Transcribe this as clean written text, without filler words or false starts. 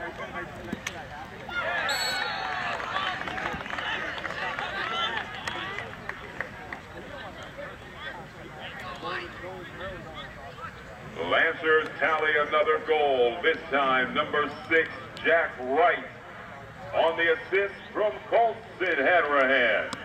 The Lancers tally another goal, this time number 6, Jack Wright, on the assist from Colson Hanrahan.